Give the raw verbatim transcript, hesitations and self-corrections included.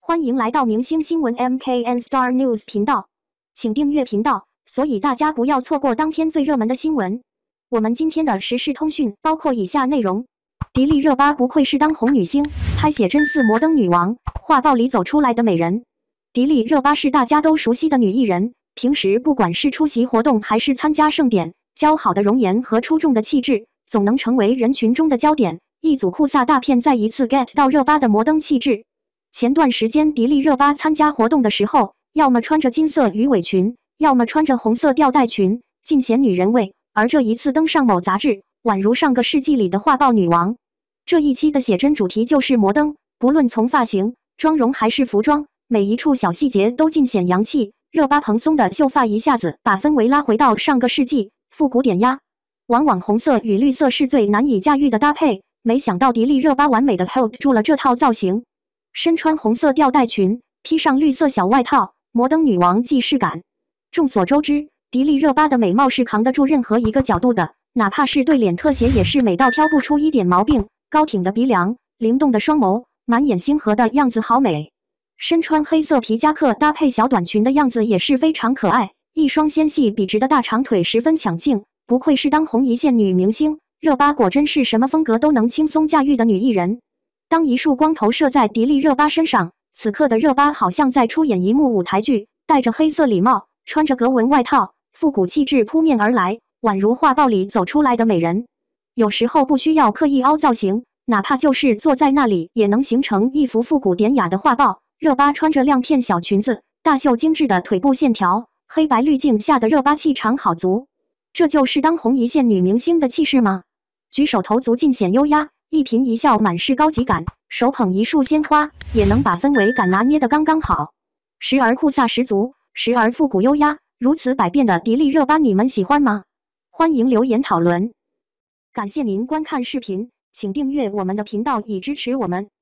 欢迎来到明星新闻 M K N Star News 频道，请订阅频道，所以大家不要错过当天最热门的新闻。我们今天的时事通讯包括以下内容：迪丽热巴不愧是当红女星，拍写真似摩登女王，画报里走出来的美人。迪丽热巴是大家都熟悉的女艺人，平时不管是出席活动还是参加盛典，姣好的容颜和出众的气质，总能成为人群中的焦点。一组酷飒大片再一次 get 到热巴的摩登气质。前段时间，迪丽热巴参加活动的时候，要么穿着金色鱼尾裙，要么穿着红色吊带裙，尽显女人味。而这一次登上某杂志，宛如上个世纪里的画报女王。这一期的写真主题就是摩登，不论从发型、妆容还是服装，每一处小细节都尽显洋气。热巴蓬松的秀发一下子把氛围拉回到上个世纪，复古典压。往往红色与绿色是最难以驾驭的搭配，没想到迪丽热巴完美的 hold 住了这套造型。身穿红色吊带裙，披上绿色小外套，摩登女王既视感。众所周知，迪丽热巴的美貌是扛得住任何一个角度的，哪怕是对脸特写也是美到挑不出一点毛病。高挺的鼻梁，灵动的双眸，满眼星河的样子好美。身穿黑色皮夹克搭配小短裙的样子也是非常可爱，一双纤细笔直的大长腿十分抢镜，不愧是当红一线女明星。热巴果真是什么风格都能轻松驾驭的女艺人。当一束光投射在迪丽热巴身上，此刻的热巴好像在出演一幕舞台剧，戴着黑色礼帽，穿着格纹外套，复古气质扑面而来，宛如画报里走出来的美人。有时候不需要刻意凹造型，哪怕就是坐在那里也能形成一幅复古典雅的画报。热巴穿着亮片小裙子，大秀精致的腿部线条，黑白滤镜下的热巴气场好足。这就是当红一线女明星的气势吗？举手投足尽显优压，一颦一笑满是高级感，手捧一束鲜花也能把氛围感拿捏得刚刚好，时而酷飒十足，时而复古优压，如此百变的迪丽热巴你们喜欢吗？欢迎留言讨论。感谢您观看视频，请订阅我们的频道以支持我们。